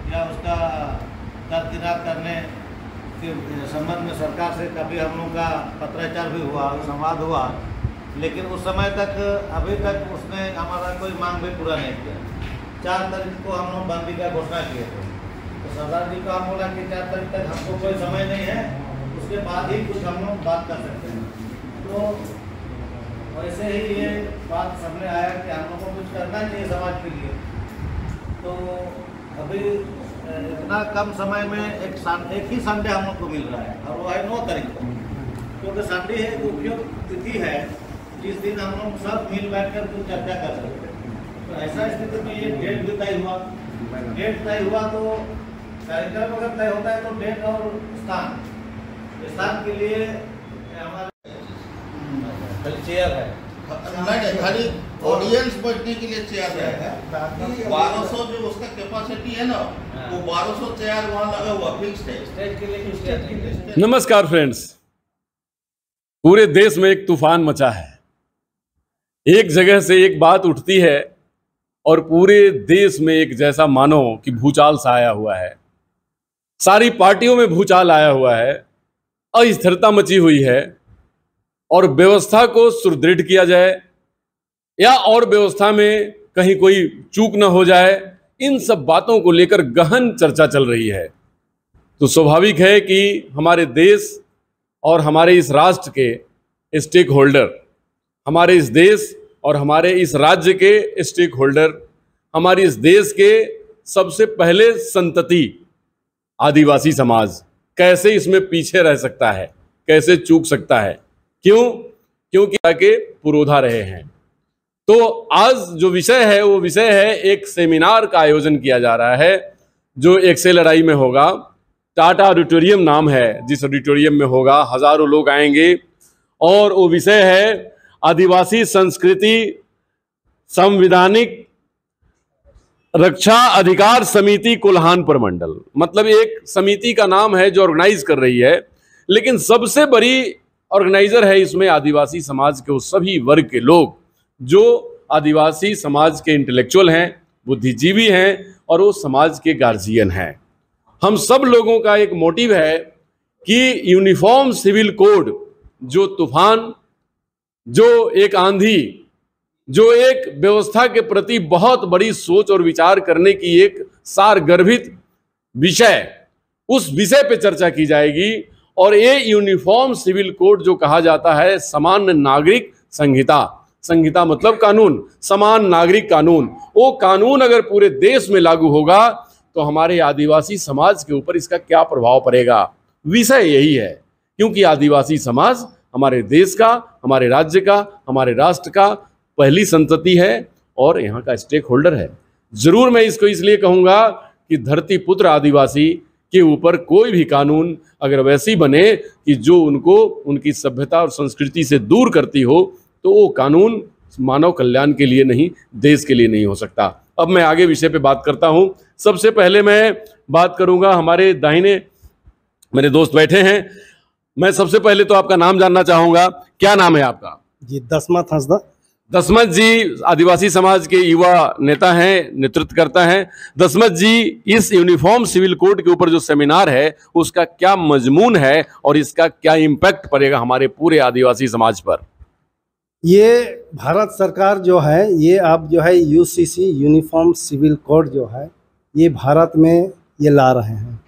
या उसका दरकिनार करने के संबंध में सरकार से कभी हम लोग का पत्राचार भी हुआ, संवाद हुआ, लेकिन उस समय तक अभी तक उसने हमारा कोई मांग भी पूरा नहीं किया। 4 तारीख को हम लोग बंदी का घोषणा किए थे, तो सरदार जी को हम बोला कि 4 तारीख तक हमको कोई समय नहीं है, उसके बाद ही कुछ हम लोग बात कर सकते हैं। तो वैसे ही ये बात सामने आया कि हम लोग को कुछ करना चाहिए समाज के लिए। तो अभी इतना कम समय में एक ही संडे हम लोग को मिल रहा है, और वो है 9 तारीख को, क्योंकि संडे है एक उपयुक्त तिथि है जिस दिन हम लोग सब मिल बैठ कर कुछ चर्चा कर सकते हैं। तो ऐसा स्थिति में ये डेट भी तय हुआ। डेट तय हुआ तो कार्यक्रम अगर तय होता है तो डेट और स्थान के लिए हमारे खाली चेयर है, खाली ऑडियंस बैठने के लिए चेयर है। 1200 जो उसका कैपेसिटी है ना, वो 1200 चेयर वहाँ लगा हुआ फिक्स्ड है। स्टेज के लिए नमस्कार फ्रेंड्स, पूरे देश में एक तूफान मचा है। एक जगह से एक बात उठती है और पूरे देश में एक जैसा मानो कि भूचाल सा आया हुआ है। सारी पार्टियों में भूचाल आया हुआ है, अस्थिरता मची हुई है, और व्यवस्था को सुदृढ़ किया जाए या और व्यवस्था में कहीं कोई चूक न हो जाए, इन सब बातों को लेकर गहन चर्चा चल रही है। तो स्वाभाविक है कि हमारे देश और हमारे इस राष्ट्र के स्टेक होल्डर, हमारे इस देश और हमारे इस राज्य के स्टेक होल्डर, हमारे इस देश के सबसे पहले संतति आदिवासी समाज कैसे इसमें पीछे रह सकता है, कैसे चूक सकता है। क्योंकि आके पुरोधा रहे हैं। तो आज जो विषय है वो विषय है, एक सेमिनार का आयोजन किया जा रहा है जो एक्सेल लड़ाई में होगा। टाटा ऑडिटोरियम नाम है, जिस ऑडिटोरियम में होगा, हजारों लोग आएंगे, और वो विषय है आदिवासी संस्कृति संवैधानिक रक्षा अधिकार समिति कोल्हान प्रमंडल। मतलब एक समिति का नाम है जो ऑर्गेनाइज कर रही है, लेकिन सबसे बड़ी ऑर्गेनाइजर है इसमें आदिवासी समाज के उस सभी वर्ग के लोग जो आदिवासी समाज के इंटेलेक्चुअल हैं, बुद्धिजीवी हैं, और वो समाज के गार्जियन हैं। हम सब लोगों का एक मोटिव है कि यूनिफॉर्म सिविल कोड, जो तूफान, जो एक आंधी, जो एक व्यवस्था के प्रति बहुत बड़ी सोच और विचार करने की एक सारगर्भित विषय, उस विषय पे चर्चा की जाएगी। और ये यूनिफॉर्म सिविल कोड जो कहा जाता है, सामान्य नागरिक संहिता, संहिता मतलब कानून, समान नागरिक कानून, वो कानून अगर पूरे देश में लागू होगा तो हमारे आदिवासी समाज के ऊपर इसका क्या प्रभाव पड़ेगा, विषय यही है। क्योंकि आदिवासी समाज हमारे देश का, हमारे राज्य का, हमारे राष्ट्र का पहली संतति है और यहाँ का स्टेक होल्डर है। जरूर मैं इसको इसलिए कहूँगा कि धरती पुत्र आदिवासी के ऊपर कोई भी कानून अगर वैसी बने कि जो उनको उनकी सभ्यता और संस्कृति से दूर करती हो, तो वो कानून मानव कल्याण के लिए नहीं, देश के लिए नहीं हो सकता। अब मैं आगे विषय पे बात करता हूँ। सबसे पहले मैं बात करूँगा, हमारे दाहिने मेरे दोस्त बैठे हैं। मैं सबसे पहले तो आपका नाम जानना चाहूँगा, क्या नाम है आपका? जी, दसमत हंसदा। दसमत जी आदिवासी समाज के युवा नेता हैं, नेतृत्व करता हैं। दसमत जी, इस यूनिफॉर्म सिविल कोड के ऊपर जो सेमिनार है उसका क्या मजमून है और इसका क्या इम्पैक्ट पड़ेगा हमारे पूरे आदिवासी समाज पर? ये भारत सरकार जो है, ये अब जो है यूसीसी यूनिफॉर्म सिविल कोड जो है ये भारत में ये ला रहे हैं।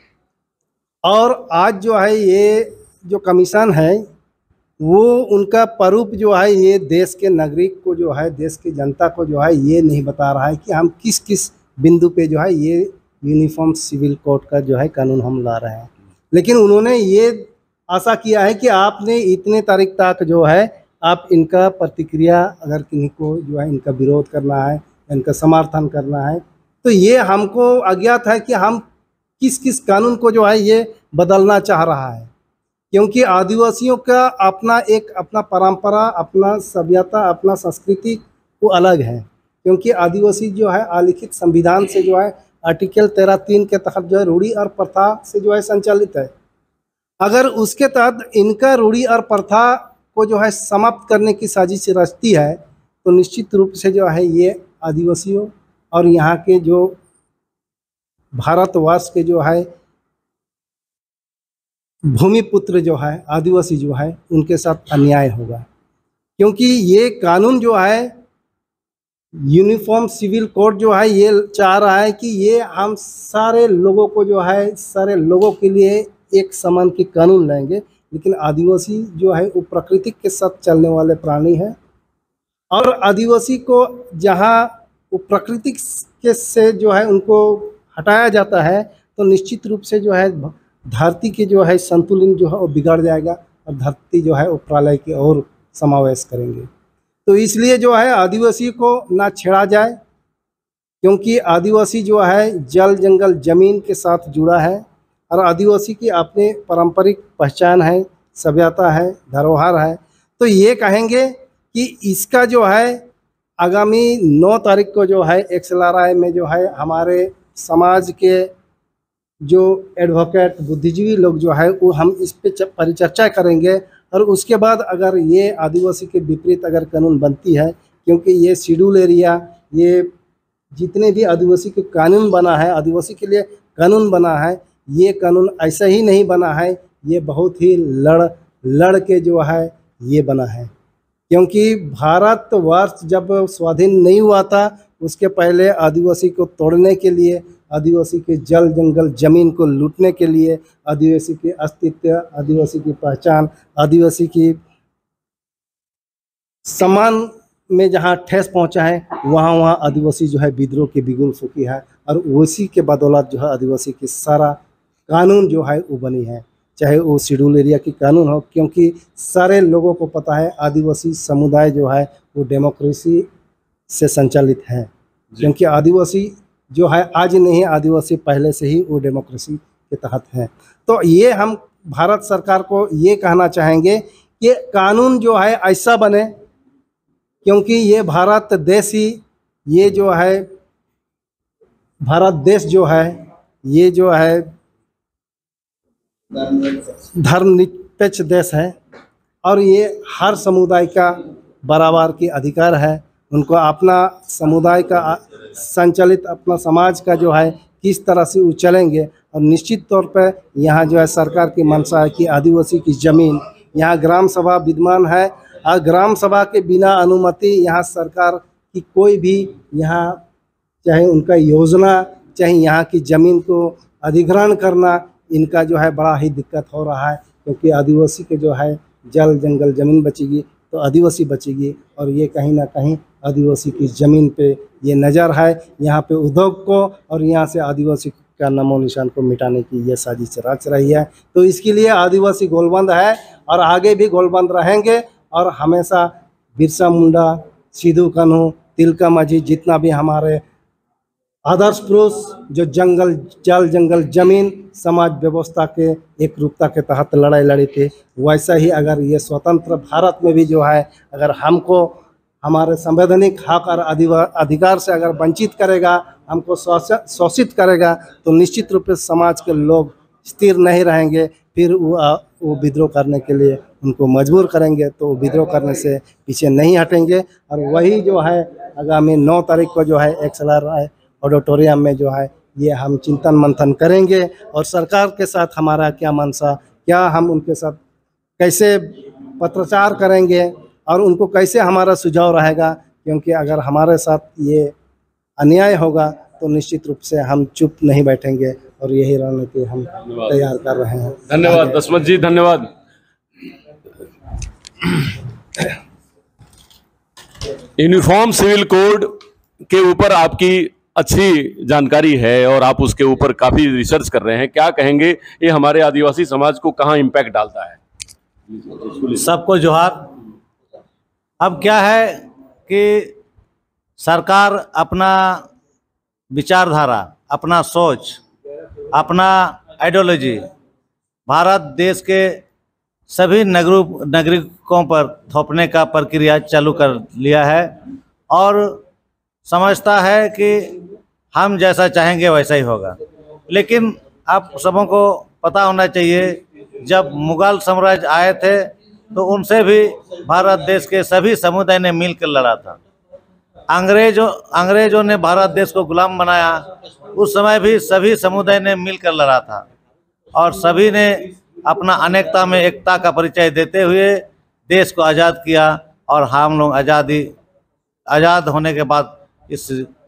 और आज जो है ये जो कमीशन है वो उनका प्रारूप जो है ये देश के नागरिक को जो है, देश की जनता को जो है ये नहीं बता रहा है कि हम किस किस बिंदु पे जो है ये यूनिफॉर्म सिविल कोड का जो है कानून हम ला रहे हैं। लेकिन उन्होंने ये आशा किया है कि आपने इतने तारीख तक जो है आप इनका प्रतिक्रिया, अगर किन्हीं को जो है इनका विरोध करना है, इनका समर्थन करना है, तो ये हमको अज्ञात है कि हम किस किस कानून को जो है ये बदलना चाह रहा है। क्योंकि आदिवासियों का अपना परंपरा, अपना सभ्यता, अपना संस्कृति वो अलग है। क्योंकि आदिवासी जो है अलिखित संविधान से जो है आर्टिकल 13(3) के तहत जो है रूढ़ी और प्रथा से जो है संचालित है। अगर उसके तहत इनका रूढ़ी और प्रथा को जो है समाप्त करने की साजिश रचती है, तो निश्चित रूप से जो है ये आदिवासियों और यहाँ के जो भारतवर्ष के जो है भूमिपुत्र जो है आदिवासी जो है उनके साथ अन्याय होगा, क्योंकि ये कानून जो है यूनिफॉर्म सिविल कोड जो है ये चाह रहा है कि ये हम सारे लोगों को जो है सारे लोगों के लिए एक समान के कानून लाएंगे, लेकिन आदिवासी जो है वो प्रकृति के साथ चलने वाले प्राणी है और आदिवासी को जहाँ वो प्रकृति के से जो है उनको हटाया जाता है तो निश्चित रूप से जो है धरती के जो है संतुलन जो है वो बिगड़ जाएगा और धरती जो है वो प्रलय की ओर समावेश करेंगे। तो इसलिए जो है आदिवासी को ना छेड़ा जाए, क्योंकि आदिवासी जो है जल जंगल ज़मीन के साथ जुड़ा है और आदिवासी की अपनी पारंपरिक पहचान है, सभ्यता है, धरोहर है। तो ये कहेंगे कि इसका जो है आगामी 9 तारीख को जो है XLRI में जो है हमारे समाज के जो एडवोकेट बुद्धिजीवी लोग जो है वो हम इस पे परिचर्चा करेंगे और उसके बाद अगर ये आदिवासी के विपरीत अगर कानून बनती है, क्योंकि ये शेड्यूल एरिया ये जितने भी आदिवासी के कानून बना है, आदिवासी के लिए कानून बना है, ये कानून ऐसा ही नहीं बना है, ये बहुत ही लड़ के जो है ये बना है। क्योंकि भारतवर्ष जब स्वाधीन नहीं हुआ था उसके पहले आदिवासी को तोड़ने के लिए, आदिवासी के जल जंगल ज़मीन को लूटने के लिए, आदिवासी के अस्तित्व, आदिवासी की पहचान, आदिवासी की सम्मान में जहाँ ठेस पहुँचा है वहाँ आदिवासी जो है विद्रोह के बिगुल फूकी है और उसी के बदौलत जो है आदिवासी की सारा कानून जो है वो बनी है, चाहे वो शेड्यूल एरिया की कानून हो, क्योंकि सारे लोगों को पता है आदिवासी समुदाय जो है वो डेमोक्रेसी से संचालित है, क्योंकि आदिवासी जो है आज नहीं, आदिवासी पहले से ही वो डेमोक्रेसी के तहत हैं। तो ये हम भारत सरकार को ये कहना चाहेंगे कि कानून जो है ऐसा बने, क्योंकि ये भारत देश ही ये जो है भारत देश जो है ये जो है धर्मनिरपेक्ष देश है और ये हर समुदाय का बराबर की अधिकार है, उनको अपना समुदाय का संचालित अपना समाज का जो है किस तरह से वो चलेंगे। और निश्चित तौर पर यहाँ जो है सरकार की मंशा है कि आदिवासी की ज़मीन यहाँ ग्राम सभा विद्यमान है और ग्राम सभा के बिना अनुमति यहाँ सरकार की कोई भी यहाँ चाहे उनका योजना चाहे यहाँ की ज़मीन को अधिग्रहण करना इनका जो है बड़ा ही दिक्कत हो रहा है, क्योंकि आदिवासी के जो है जल जंगल ज़मीन बचेगी तो आदिवासी बचेगी और ये कहीं ना कहीं आदिवासी की ज़मीन पे ये नज़र है, यहाँ पे उद्योग को और यहाँ से आदिवासी का नामो निशान को मिटाने की ये साजिश रच रही है। तो इसके लिए आदिवासी गोलबंद है और आगे भी गोलबंद रहेंगे और हमेशा बिरसा मुंडा, सिद्धू कान्हू, तिलका माझी जितना भी हमारे आदर्श पुरुष जो जल जंगल ज़मीन समाज व्यवस्था के एक रूपता के तहत लड़ाई लड़ी थी, वैसा ही अगर ये स्वतंत्र भारत में भी जो है अगर हमको हमारे संवैधानिक हक और अधिकार से अगर वंचित करेगा, हमको शोषित करेगा, तो निश्चित रूप से समाज के लोग स्थिर नहीं रहेंगे, फिर वो विद्रोह करने के लिए उनको मजबूर करेंगे, तो विद्रोह करने से पीछे नहीं हटेंगे। और वही जो है आगामी 9 तारीख को जो है XLRI ऑडिटोरियम में जो है ये हम चिंतन मंथन करेंगे और सरकार के साथ हमारा क्या मंशा, क्या हम उनके साथ कैसे पत्राचार करेंगे और उनको कैसे हमारा सुझाव रहेगा, क्योंकि अगर हमारे साथ ये अन्याय होगा तो निश्चित रूप से हम चुप नहीं बैठेंगे और यही रणनीति हम तैयार कर रहे हैं। धन्यवाद दशमत जी, धन्यवाद। यूनिफॉर्म सिविल कोड के ऊपर आपकी अच्छी जानकारी है और आप उसके ऊपर काफी रिसर्च कर रहे हैं, क्या कहेंगे ये हमारे आदिवासी समाज को कहाँ इम्पैक्ट डालता है? सबको जोहार। अब क्या है कि सरकार अपना विचारधारा, अपना सोच, अपना आइडियोलॉजी भारत देश के सभी नागरिकों पर थोपने का प्रक्रिया चालू कर लिया है और समझता है कि हम जैसा चाहेंगे वैसा ही होगा। लेकिन आप सबों को पता होना चाहिए, जब मुगल साम्राज्य आए थे तो उनसे भी भारत देश के सभी समुदाय ने मिलकर लड़ा था। अंग्रेजों ने भारत देश को गुलाम बनाया, उस समय भी सभी समुदाय ने मिलकर लड़ा था और सभी ने अपना अनेकता में एकता का परिचय देते हुए देश को आज़ाद किया। और हम लोग आज़ाद होने के बाद इस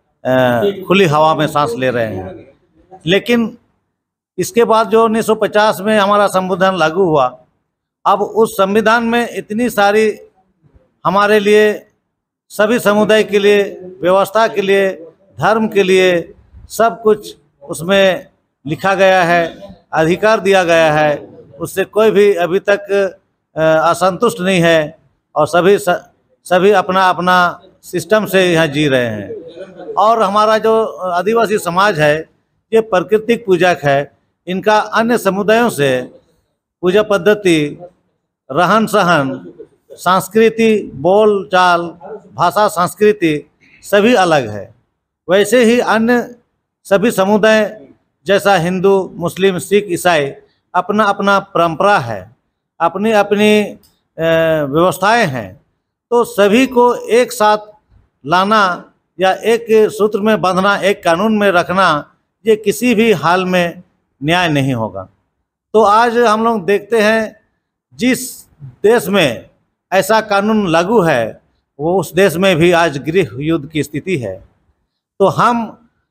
खुली हवा में सांस ले रहे हैं। लेकिन इसके बाद जो 1950 में हमारा संविधान लागू हुआ, अब उस संविधान में इतनी सारी हमारे लिए, सभी समुदाय के लिए, व्यवस्था के लिए, धर्म के लिए सब कुछ उसमें लिखा गया है, अधिकार दिया गया है। उससे कोई भी अभी तक असंतुष्ट नहीं है और सभी अपना अपना सिस्टम से यहाँ जी रहे हैं। और हमारा जो आदिवासी समाज है ये प्राकृतिक पूजक है। इनका अन्य समुदायों से पूजा पद्धति, रहन सहन, संस्कृति, बोल चाल, भाषा, संस्कृति सभी अलग है। वैसे ही अन्य सभी समुदाय जैसा हिंदू, मुस्लिम, सिख, ईसाई अपना अपना परंपरा है, अपनी अपनी व्यवस्थाएं हैं। तो सभी को एक साथ लाना या एक सूत्र में बांधना, एक कानून में रखना, ये किसी भी हाल में न्याय नहीं होगा। तो आज हम लोग देखते हैं जिस देश में ऐसा कानून लागू है वो उस देश में भी आज गृह युद्ध की स्थिति है। तो हम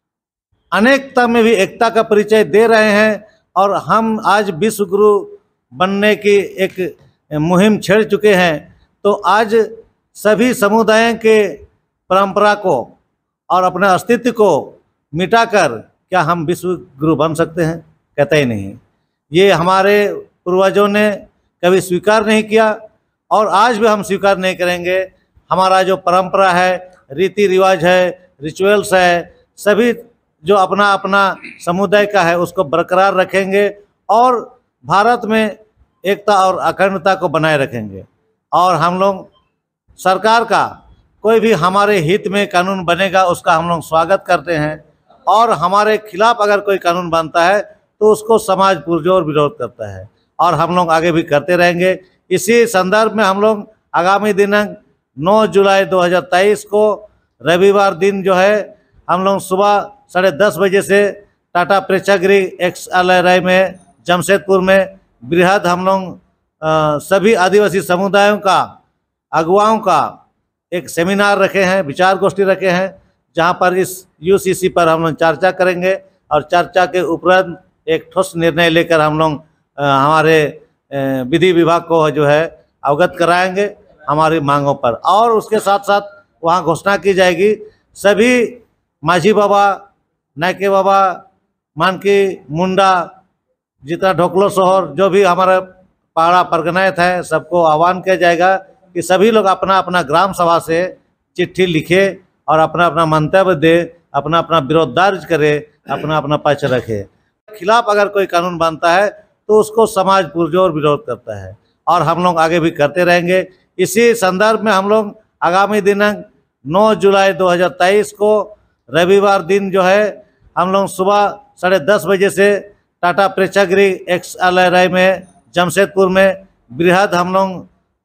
अनेकता में भी एकता का परिचय दे रहे हैं और हम आज विश्व गुरु बनने की एक मुहिम छेड़ चुके हैं। तो आज सभी समुदायों के परंपरा को और अपने अस्तित्व को मिटाकर क्या हम विश्व गुरु बन सकते हैं? कहते ही नहीं। ये हमारे पूर्वजों ने कभी स्वीकार नहीं किया और आज भी हम स्वीकार नहीं करेंगे। हमारा जो परंपरा है, रीति रिवाज है, रिचुअल्स है, सभी जो अपना अपना समुदाय का है उसको बरकरार रखेंगे और भारत में एकता और अखंडता को बनाए रखेंगे। और हम लोग सरकार का कोई भी हमारे हित में कानून बनेगा उसका हम लोग स्वागत करते हैं और हमारे खिलाफ अगर कोई कानून बनता है तो उसको समाज पुरजोर विरोध करता है और हम लोग आगे भी करते रहेंगे। इसी संदर्भ में हम लोग आगामी दिनांक 9 जुलाई 2023 को रविवार दिन जो है हम लोग सुबह 10:30 बजे से टाटा प्रेक्षागृह XLRI में जमशेदपुर में बृहद हम लोग सभी आदिवासी समुदायों का अगुवाओं का एक सेमिनार रखे हैं, विचार गोष्ठी रखे हैं, जहां पर इस UCC पर हम लोग चर्चा करेंगे और चर्चा के उपरांत एक ठोस निर्णय लेकर हम लोग हमारे विधि विभाग को जो है अवगत कराएंगे हमारी मांगों पर। और उसके साथ साथ वहां घोषणा की जाएगी सभी माझी बाबा, नायके बाबा, मानकी, मुंडा, जितना ढोकलो शहर, जो भी हमारा पहाड़ा परगनायत है, सबको आह्वान किया जाएगा कि सभी लोग अपना अपना ग्राम सभा से चिट्ठी लिखे और अपना अपना मंतव्य दे, अपना अपना विरोध दर्ज करे, अपना अपना पक्ष रखे। खिलाफ अगर कोई कानून बनता है तो उसको समाज पुरजोर विरोध करता है और हम लोग आगे भी करते रहेंगे। इसी संदर्भ में हम लोग आगामी दिनांक 9 जुलाई 2023 को रविवार दिन जो है हम लोग सुबह 10:30 बजे से टाटा प्रेक्षागृह XLRI में जमशेदपुर में बृहद हम लोग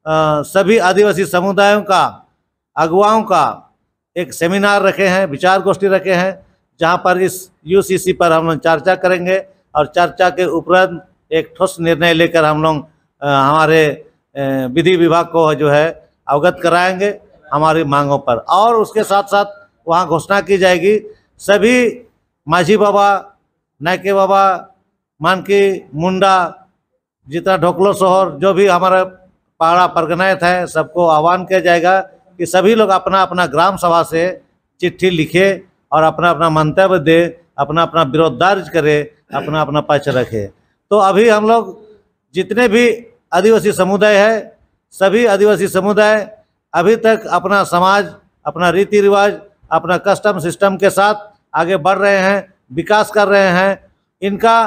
सभी आदिवासी समुदायों का अगुवाओं का एक सेमिनार रखे हैं, विचार गोष्ठी रखे हैं, जहां पर इस UCC पर हम लोग चर्चा करेंगे और चर्चा के उपरांत एक ठोस निर्णय लेकर हम लोग हमारे विधि विभाग को जो है अवगत कराएंगे हमारी मांगों पर। और उसके साथ साथ वहां घोषणा की जाएगी सभी माझी बाबा, नायके बाबा, मानकी, मुंडा, जितना ढोकलो शहर, जो भी हमारा पहाड़ा परगनायत है, सबको आह्वान किया जाएगा कि सभी लोग अपना अपना ग्राम सभा से चिट्ठी लिखे और अपना अपना मंतव्य दे, अपना अपना विरोध दर्ज करे, अपना अपना पक्ष रखे। तो अभी हम लोग जितने भी आदिवासी समुदाय है, सभी आदिवासी समुदाय अभी तक अपना समाज, अपना रीति रिवाज, अपना कस्टम सिस्टम के साथ आगे बढ़ रहे हैं, विकास कर रहे हैं। इनका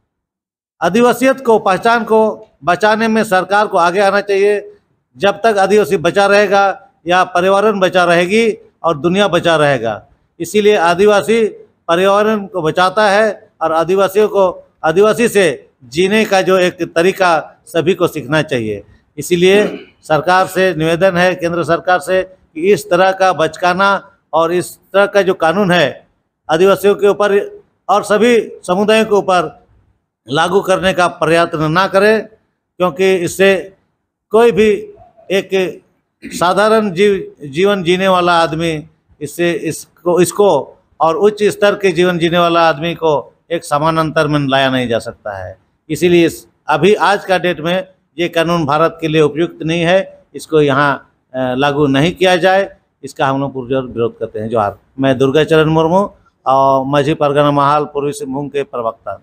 आदिवासियत को, पहचान को बचाने में सरकार को आगे आना चाहिए। जब तक आदिवासी बचा रहेगा या पर्यावरण बचा रहेगी और दुनिया बचा रहेगा। इसीलिए आदिवासी पर्यावरण को बचाता है और आदिवासियों को आदिवासी से जीने का जो एक तरीका सभी को सीखना चाहिए। इसीलिए सरकार से निवेदन है, केंद्र सरकार से, कि इस तरह का बचकाना और इस तरह का जो कानून है आदिवासियों के ऊपर और सभी समुदायों के ऊपर लागू करने का प्रयत्न ना करें, क्योंकि इससे कोई भी एक साधारण जीवन जीने वाला आदमी इसको और उच्च स्तर के जीवन जीने वाला आदमी को एक समान अंतर में लाया नहीं जा सकता है। इसीलिए अभी आज का डेट में ये कानून भारत के लिए उपयुक्त नहीं है, इसको यहाँ लागू नहीं किया जाए, इसका हम लोग पुरजोर विरोध करते हैं। जोहार। मैं दुर्गाचरण मुर्मू और माझी परगना महाल पूर्वी सिंहभूम के प्रवक्ता।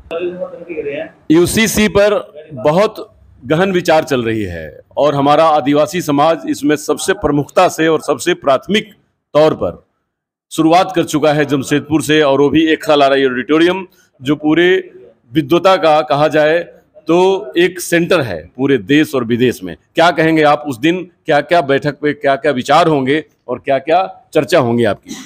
यूसीसी पर बहुत गहन विचार चल रही है और हमारा आदिवासी समाज इसमें सबसे प्रमुखता से और सबसे प्राथमिक तौर पर शुरुआत कर चुका है जमशेदपुर से, और वो भी एक सालाना ऑडिटोरियम जो पूरे विद्वता का कहा जाए तो एक सेंटर है पूरे देश और विदेश में। क्या कहेंगे आप? उस दिन क्या क्या बैठक पे क्या क्या विचार होंगे और क्या क्या चर्चा होंगी आपकी?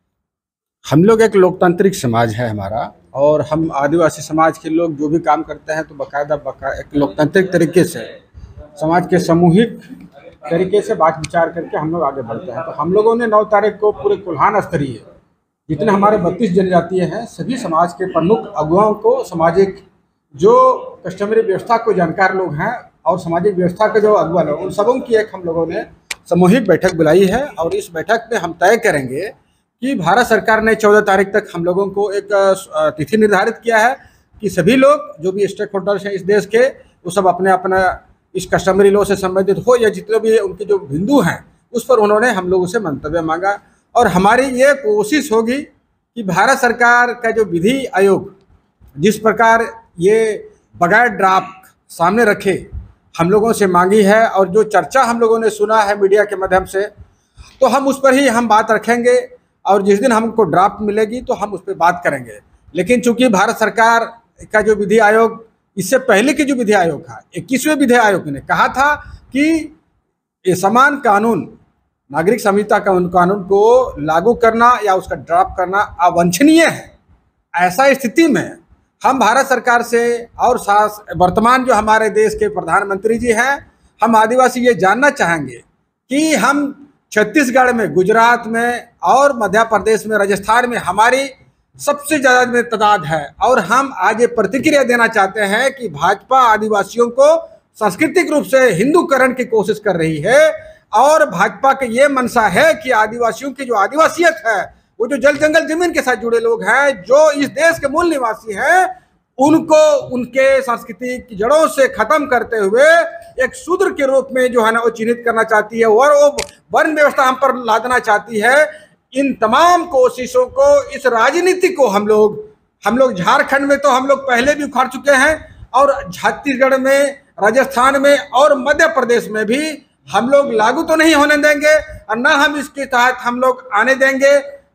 हम लोग एक लोकतांत्रिक समाज है हमारा, और हम आदिवासी समाज के लोग जो भी काम करते हैं तो बाकायदा एक लोकतांत्रिक तरीके से समाज के सामूहिक तरीके से बात विचार करके हम लोग आगे बढ़ते हैं। तो हम लोगों ने 9 तारीख को पूरे कुल्हान स्तरीय जितने हमारे 32 जनजातीय हैं सभी समाज के प्रमुख अगुवाओं को, सामाजिक जो कस्टमरी व्यवस्था को जानकार लोग हैं और सामाजिक व्यवस्था के जो अगुवा लोग, उन सबों की एक हम लोगों ने सामूहिक बैठक बुलाई है। और इस बैठक में हम तय करेंगे कि भारत सरकार ने 14 तारीख तक हम लोगों को एक तिथि निर्धारित किया है कि सभी लोग जो भी स्टेक होल्डर्स हैं इस देश के, वो सब अपने अपना इस कस्टमरी लॉ से संबंधित हो या जितने भी उनके जो बिंदु हैं उस पर उन्होंने हम लोगों से मंतव्य मांगा। और हमारी ये कोशिश होगी कि भारत सरकार का जो विधि आयोग जिस प्रकार ये बगैर ड्राफ्ट सामने रखे हम लोगों से मांगी है, और जो चर्चा हम लोगों ने सुना है मीडिया के माध्यम से, तो हम उस पर ही हम बात रखेंगे और जिस दिन हमको ड्राफ्ट मिलेगी तो हम उस पर बात करेंगे। लेकिन चूंकि भारत सरकार का जो विधि आयोग, इससे पहले के जो विधि आयोग था 21वें विधि आयोग ने कहा था कि ये समान कानून नागरिक संहिता कानून को लागू करना या उसका ड्राफ्ट करना अवांछनीय है। ऐसा स्थिति में हम भारत सरकार से और वर्तमान जो हमारे देश के प्रधानमंत्री जी हैं, हम आदिवासी ये जानना चाहेंगे कि हम छत्तीसगढ़ में, गुजरात में और मध्य प्रदेश में, राजस्थान में हमारी सबसे ज़्यादा में तादाद है, और हम आज ये प्रतिक्रिया देना चाहते हैं कि भाजपा आदिवासियों को सांस्कृतिक रूप से हिंदूकरण की कोशिश कर रही है। और भाजपा के ये मनसा है कि आदिवासियों की जो आदिवासियत है, वो जो जल जंगल जमीन के साथ जुड़े लोग हैं, जो इस देश के मूल निवासी हैं, उनको उनके सांस्कृतिक जड़ों से खत्म करते हुए एक शूद्र के रूप में जो है ना वो चिन्हित करना चाहती है और वो वर्ण व्यवस्था हम पर लादना चाहती है। इन तमाम कोशिशों को, इस राजनीति को हम लोग झारखंड में तो हम लोग पहले भी उखाड़ चुके हैं, और छत्तीसगढ़ में, राजस्थान में और मध्य प्रदेश में भी हम लोग लागू तो नहीं होने देंगे और ना हम इसके तहत हम लोग आने देंगे।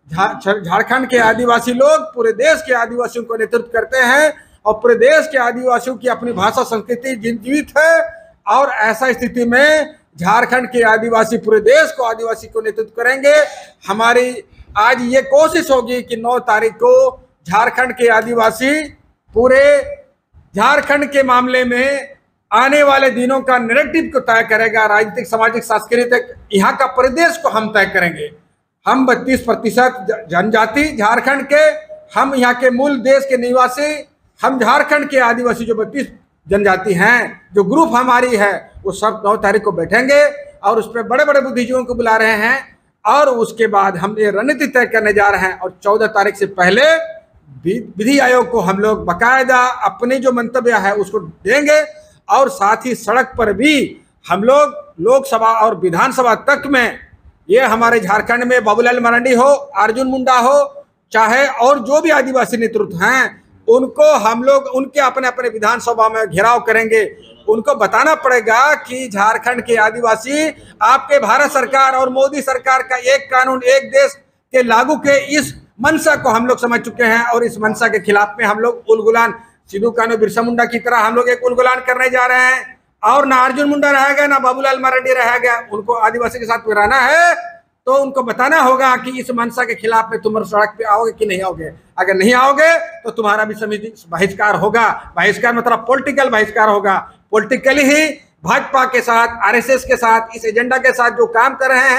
झारखंड के आदिवासी लोग पूरे देश के आदिवासियों को नेतृत्व करते हैं और पूरे देश के आदिवासियों की अपनी भाषा संस्कृति जीवित है, और ऐसा स्थिति में झारखंड के आदिवासी पूरे देश को आदिवासी को नेतृत्व करेंगे। हमारी आज ये कोशिश होगी कि 9 तारीख को झारखंड के आदिवासी पूरे झारखंड के मामले में आने वाले दिनों का नैरेटिव को तय करेगा। राजनीतिक, सामाजिक, सांस्कृतिक यहाँ का परिदेश को हम तय करेंगे। हम 32% जनजाति झारखंड के, हम यहाँ के मूल देश के निवासी, हम झारखंड के आदिवासी जो 32 जनजाति हैं, जो ग्रुप हमारी है, वो सब 9 तारीख को बैठेंगे और उस पर बड़े बड़े बुद्धिजीवियों को बुला रहे हैं, और उसके बाद हम ये रणनीति तय करने जा रहे हैं। और 14 तारीख से पहले विधि आयोग को हम लोग बाकायदा अपनी जो मंतव्य है उसको देंगे, और साथ ही सड़क पर भी हम लोग लोकसभा और विधानसभा तक में, ये हमारे झारखंड में बाबूलाल मरांडी हो, अर्जुन मुंडा हो, चाहे और जो भी आदिवासी नेतृत्व हैं, उनको हम लोग उनके अपने अपने विधानसभा में घेराव करेंगे। उनको बताना पड़ेगा कि झारखंड के आदिवासी आपके भारत सरकार और मोदी सरकार का एक कानून एक देश के लागू के इस मंशा को हम लोग समझ चुके हैं, और इस मंशा के खिलाफ में हम लोग उलगुलान, सिद्धू कान्हू बिरसा मुंडा की तरह हम लोग एक उलगुलान करने जा रहे हैं। और ना अर्जुन मुंडा रहेगा ना बाबूलाल मरांडी रहेगा, उनको आदिवासी के साथ में रहना है तो उनको बताना होगा कि इस मंशा के खिलाफ में तुम सड़क पे आओगे कि नहीं आओगे। अगर नहीं आओगे तो तुम्हारा भी समिति बहिष्कार होगा। बहिष्कार मतलब पॉलिटिकल बहिष्कार होगा। पॉलिटिकली ही भाजपा के साथ, आरएसएस के साथ, इस एजेंडा के साथ जो काम कर रहे हैं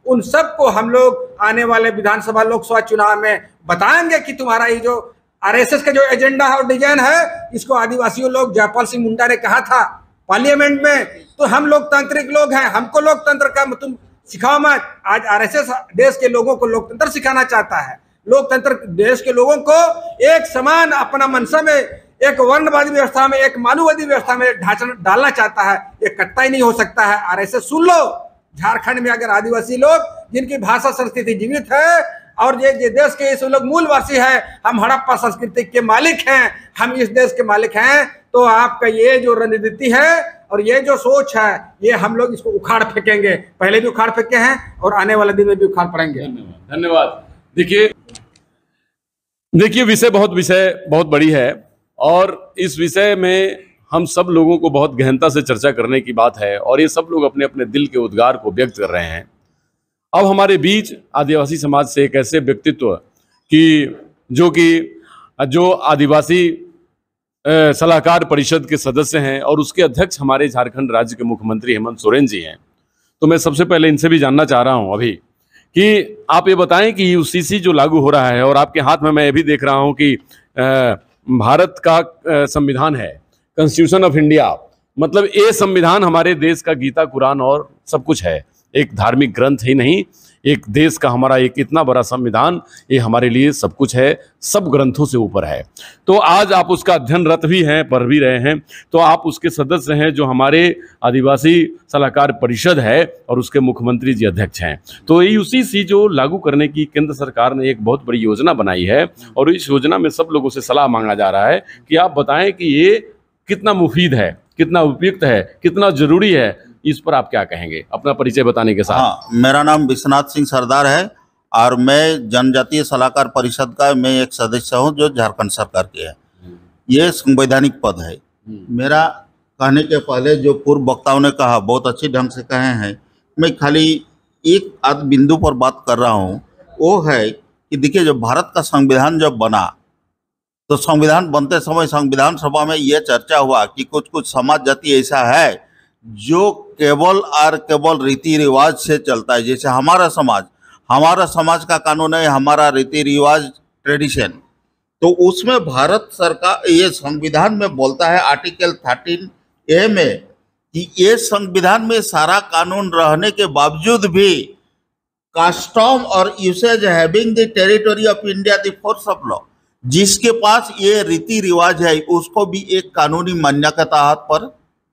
उन सबको हम लोग आने वाले विधानसभा लोकसभा चुनाव में बताएंगे कि तुम्हारा ये जो आरएसएस का जो एजेंडा है और डिजाइन है, इसको आदिवासियों लोग, जयपाल सिंह मुंडा ने कहा था पार्लियामेंट में, तो हम लोकतांत्रिक लोग हैं, हमको लोकतंत्र का तुम सिखाओ मत। आज आरएसएस देश के लोगों को लोकतंत्र सिखाना चाहता है। लोकतंत्र देश के लोगों को एक समान अपना मनसा में, एक वर्णवादी व्यवस्था में, एक मानववादी व्यवस्था में ढांचा डालना चाहता है। ये कतई नहीं हो सकता है। आरएसएस सुन लो, झारखंड में अगर आदिवासी लोग जिनकी भाषा संस्कृति जीवित है और ये देश के इस लोग मूलवासी है, हम हड़प्पा संस्कृति के मालिक हैं, हम इस देश के मालिक हैं, तो आपका ये जो रणनीति है और ये जो सोच है, ये हम लोग इसको उखाड़ फेंकेंगे। पहले भी उखाड़ फेंके हैं और आने वाले दिन में भी उखाड़ पड़ेंगे। धन्यवाद। देखिए विषय बहुत बड़ी है और इस विषय में हम सब लोगों को बहुत गहनता से चर्चा करने की बात है और ये सब लोग अपने अपने दिल के उद्गार को व्यक्त कर रहे हैं। अब हमारे बीच आदिवासी समाज से एक ऐसे व्यक्तित्व की जो आदिवासी सलाहकार परिषद के सदस्य हैं और उसके अध्यक्ष हमारे झारखंड राज्य के मुख्यमंत्री हेमंत सोरेन जी हैं। तो मैं सबसे पहले इनसे भी जानना चाह रहा हूं अभी कि आप ये बताएं कि यूसीसी जो लागू हो रहा है और आपके हाथ में मैं ये भी देख रहा हूं कि भारत का संविधान है, कॉन्स्टिट्यूशन ऑफ इंडिया, मतलब ये संविधान हमारे देश का गीता, कुरान और सब कुछ है। एक धार्मिक ग्रंथ ही नहीं, एक देश का हमारा एक इतना बड़ा संविधान, ये हमारे लिए सब कुछ है, सब ग्रंथों से ऊपर है। तो आज आप उसका अध्ययनरत भी हैं, पढ़ भी रहे हैं, तो आप उसके सदस्य हैं जो हमारे आदिवासी सलाहकार परिषद है और उसके मुख्यमंत्री जी अध्यक्ष हैं। तो यूसीसी जो लागू करने की केंद्र सरकार ने एक बहुत बड़ी योजना बनाई है और इस योजना में सब लोगों से सलाह मांगा जा रहा है कि आप बताएं कि ये कितना मुफीद है, कितना उपयुक्त है, कितना जरूरी है, इस पर आप क्या कहेंगे अपना परिचय बताने के साथ? हाँ, मेरा नाम विश्वनाथ सिंह सरदार है और मैं जनजातीय सलाहकार परिषद का मैं एक सदस्य हूँ जो झारखंड सरकार की है। ये संवैधानिक पद है। मेरा कहने के पहले जो पूर्व वक्ताओं ने कहा बहुत अच्छी ढंग से कहे हैं, मैं खाली एक आध बिंदु पर बात कर रहा हूँ। वो है कि देखिए, जब भारत का संविधान जब बना तो संविधान बनते समय संविधान सभा में ये चर्चा हुआ कि कुछ कुछ समाज जाति ऐसा है जो केवल और केवल रीति रिवाज से चलता है। जैसे हमारा समाज का कानून है, हमारा रीति रिवाज ट्रेडिशन। तो उसमें भारत सरकार ये संविधान में बोलता है आर्टिकल 13A में कि ये संविधान में सारा कानून रहने के बावजूद भी कस्टम और usage having the territory of India the force of law, जिसके पास ये रीति रिवाज है उसको भी एक कानूनी मान्यता के तहत पर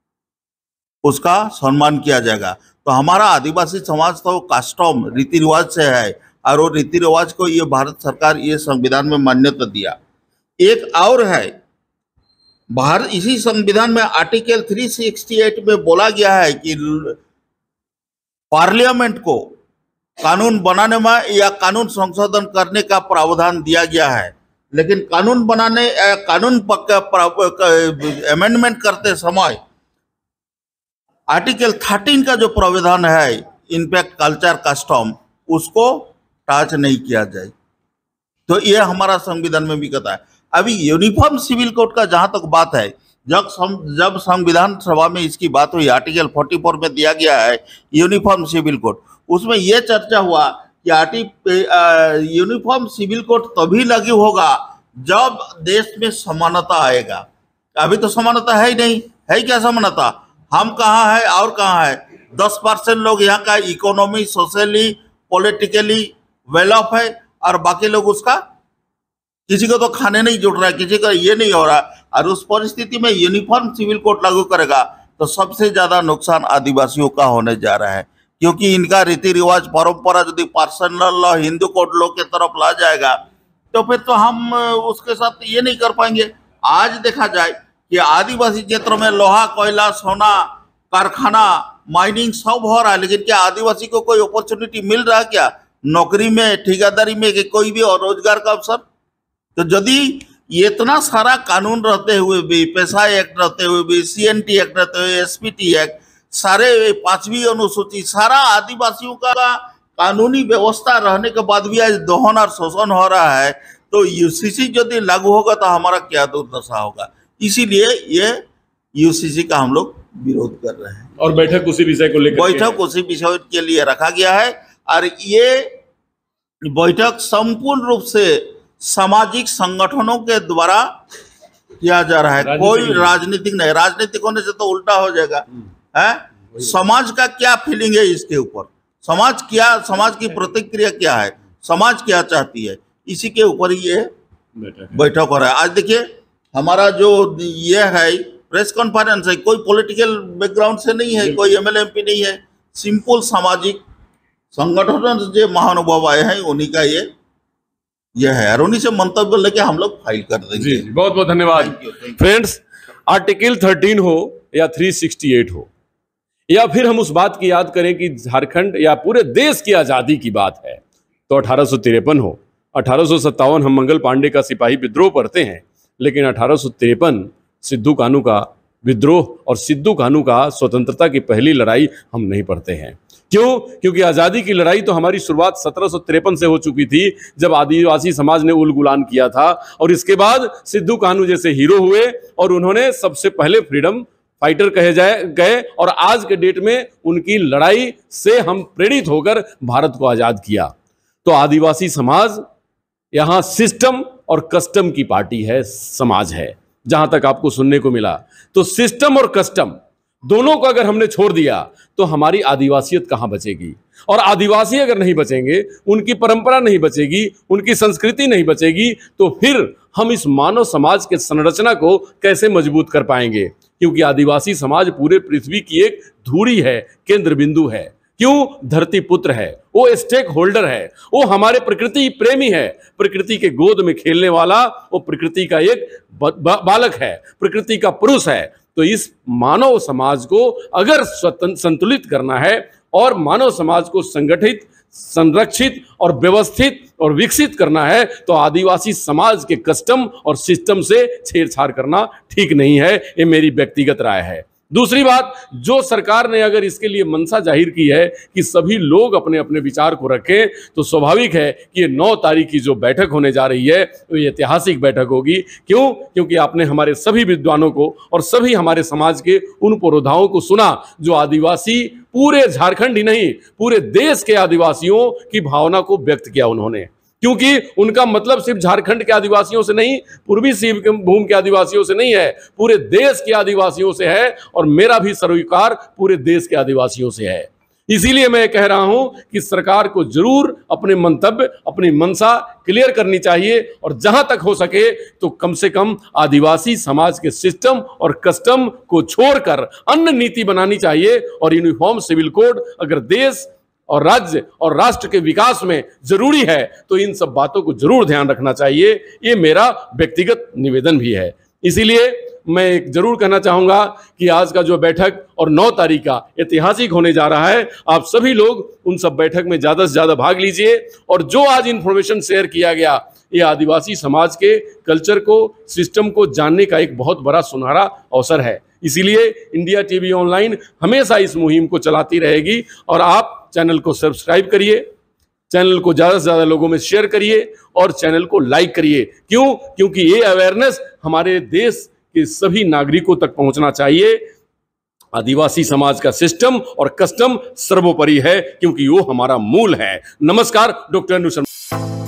उसका सम्मान किया जाएगा। तो हमारा आदिवासी समाज तो कस्टम रीति रिवाज से है और वो रीति रिवाज को ये भारत सरकार ये संविधान में मान्यता दिया। एक और है, भारत इसी संविधान में आर्टिकल 368 में बोला गया है कि पार्लियामेंट को कानून बनाने में या कानून संशोधन करने का प्रावधान दिया गया है, लेकिन कानून अमेंडमेंट करते समय आर्टिकल 13 का जो प्रावधान है इनफैक्ट कल्चर कस्टम, उसको टच नहीं किया जाए। तो ये हमारा संविधान में भी कहता है। अभी यूनिफॉर्म सिविल कोड का जहां तक बात है, जब संविधान सभा में इसकी बात हुई, आर्टिकल 44 में दिया गया है यूनिफॉर्म सिविल कोड, उसमें यह चर्चा हुआ कि यूनिफॉर्म सिविल कोड तभी लागू होगा जब देश में समानता आएगा। अभी तो समानता है ही नहीं, है क्या समानता? हम कहाँ है और कहाँ है? 10% लोग यहाँ का economy, socially, politically well off है और बाकी लोग उसका, किसी को तो खाने नहीं जुट रहा है, किसी का ये नहीं हो रहा। और उस परिस्थिति में यूनिफॉर्म सिविल कोड लागू करेगा तो सबसे ज्यादा नुकसान आदिवासियों का होने जा रहा है, क्योंकि इनका रीति रिवाज परंपरा यदि personal law, Hindu code law के तरफ ला जाएगा तो फिर तो हम उसके साथ ये नहीं कर पाएंगे। आज देखा जाए कि आदिवासी क्षेत्रों में लोहा, कोयला, सोना, कारखाना, माइनिंग सब हो रहा है, लेकिन क्या आदिवासी को कोई अपॉर्चुनिटी मिल रहा है क्या? नौकरी में, ठेकेदारी में, कि कोई भी और रोजगार का अवसर? तो यदि इतना सारा कानून रहते हुए भी, पेशा एक्ट रहते हुए भी, CNT एक्ट रहते हुए, SPT एक्ट, सारे 5वीं अनुसूची, सारा आदिवासियों का कानूनी व्यवस्था रहने के बाद भी आज दोहन और शोषण हो रहा है, तो यूसीसी यदि लागू होगा तो हमारा क्या दुर्दशा होगा। इसीलिए ये यूसीसी का हम लोग विरोध कर रहे हैं। और बैठक उसी विषय को लेकर उसी विषय के लिए रखा गया है और ये बैठक संपूर्ण रूप से सामाजिक संगठनों के द्वारा किया जा रहा है, कोई राजनीतिक नहीं। राजनीतिक होने से तो उल्टा हो जाएगा है। समाज का क्या फीलिंग है इसके ऊपर, समाज की प्रतिक्रिया क्या है, समाज क्या चाहती है, इसी के ऊपर ये बैठक हो रहा है। आज देखिए हमारा जो ये है प्रेस कॉन्फ्रेंस है, कोई पॉलिटिकल बैकग्राउंड से नहीं है, कोई एमएलए एमपी नहीं है, सिंपल सामाजिक संगठन जो महानुभाव आए हैं उन्हीं का ये है, और उन्हीं से मंतव्य लेके हम लोग फाइल कर देंगे। जी बहुत बहुत धन्यवाद। फ्रेंड्स, आर्टिकल 13 हो या 368 हो, या फिर हम उस बात की याद करें कि झारखंड या पूरे देश की आजादी की बात है, तो 1853 हो, 1857 हम मंगल पांडे का सिपाही विद्रोह पढ़ते हैं, लेकिन 1853 सिद्धू कान्हू का विद्रोह और सिद्धू कान्हू का स्वतंत्रता की पहली लड़ाई हम नहीं पढ़ते हैं। क्यों? क्योंकि आज़ादी की लड़ाई तो हमारी शुरुआत 1753 से हो चुकी थी, जब आदिवासी समाज ने उल गुलान किया था, और इसके बाद सिद्धू कान्हू जैसे हीरो हुए और उन्होंने सबसे पहले फ्रीडम फाइटर कहे गए, और आज के डेट में उनकी लड़ाई से हम प्रेरित होकर भारत को आज़ाद किया। तो आदिवासी समाज यहाँ सिस्टम और कस्टम की पार्टी है, समाज है, जहां तक आपको सुनने को मिला। तो सिस्टम और कस्टम दोनों को अगर हमने छोड़ दिया तो हमारी आदिवासियत कहां बचेगी, और आदिवासी अगर नहीं बचेंगे, उनकी परंपरा नहीं बचेगी, उनकी संस्कृति नहीं बचेगी, तो फिर हम इस मानव समाज के संरचना को कैसे मजबूत कर पाएंगे? क्योंकि आदिवासी समाज पूरे पृथ्वी की एक धुरी है, केंद्र बिंदु है। क्यों? धरती पुत्र है, वो स्टेक होल्डर है, वो हमारे प्रकृति प्रेमी है, प्रकृति के गोद में खेलने वाला, वो प्रकृति का एक बालक है, प्रकृति का पुरुष है। तो इस मानव समाज को अगर संतुलित करना है और मानव समाज को संगठित, संरक्षित और व्यवस्थित और विकसित करना है, तो आदिवासी समाज के कस्टम और सिस्टम से छेड़छाड़ करना ठीक नहीं है। ये मेरी व्यक्तिगत राय है। दूसरी बात, जो सरकार ने अगर इसके लिए मंशा जाहिर की है कि सभी लोग अपने अपने विचार को रखें, तो स्वाभाविक है कि ये 9 तारीख की जो बैठक होने जा रही है वो ये ऐतिहासिक बैठक होगी। क्यों? क्योंकि आपने हमारे सभी विद्वानों को और सभी हमारे समाज के उन पुरोधाओं को सुना जो आदिवासी, पूरे झारखंड ही नहीं पूरे देश के आदिवासियों की भावना को व्यक्त किया उन्होंने। क्योंकि उनका मतलब सिर्फ झारखंड के आदिवासियों से नहीं, पूर्वी सिंहभूम के आदिवासियों से नहीं है, पूरे देश के आदिवासियों से है, और मेरा भी स्वीकार पूरे देश के आदिवासियों से है। इसीलिए मैं कह रहा हूं कि सरकार को जरूर अपने मंतव्य, अपनी मंशा क्लियर करनी चाहिए, और जहां तक हो सके तो कम से कम आदिवासी समाज के सिस्टम और कस्टम को छोड़कर अन्य नीति बनानी चाहिए। और यूनिफॉर्म सिविल कोड अगर देश और राज्य और राष्ट्र के विकास में जरूरी है तो इन सब बातों को जरूर ध्यान रखना चाहिए। ये मेरा व्यक्तिगत निवेदन भी है। इसीलिए मैं एक जरूर कहना चाहूंगा कि आज का जो बैठक और 9 तारीख का ऐतिहासिक होने जा रहा है, आप सभी लोग उन सब बैठक में ज्यादा से ज्यादा भाग लीजिए। और जो आज इंफॉर्मेशन शेयर किया गया, ये आदिवासी समाज के कल्चर को, सिस्टम को जानने का एक बहुत बड़ा सुनहरा अवसर है। इसीलिए इंडिया टीवी ऑनलाइन हमेशा इस मुहिम को चलाती रहेगी, और आप चैनल को सब्सक्राइब करिए, चैनल को ज़्यादा से ज़्यादा लोगों में शेयर करिए, और चैनल को लाइक करिए। क्यों? क्योंकि ये अवेयरनेस हमारे देश के सभी नागरिकों तक पहुंचना चाहिए। आदिवासी समाज का सिस्टम और कस्टम सर्वोपरि है, क्योंकि वो हमारा मूल है। नमस्कार, डॉक्टर अनुशर्मा।